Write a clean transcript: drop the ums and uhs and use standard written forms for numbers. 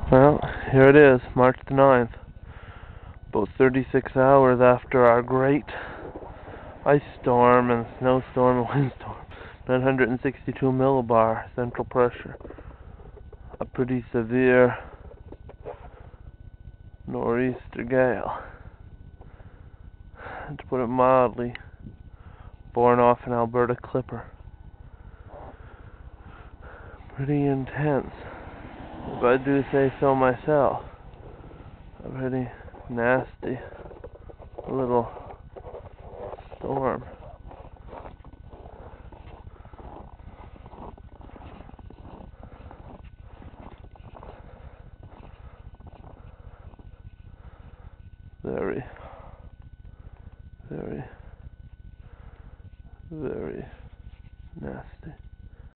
Well, here it is, March the 9th. About 36 hours after our great ice storm and snowstorm and windstorm. 962 millibar central pressure. A pretty severe nor'easter gale. To put it mildly, born off an Alberta clipper. Pretty intense, if I do say so myself. A pretty nasty little storm. Very, very, very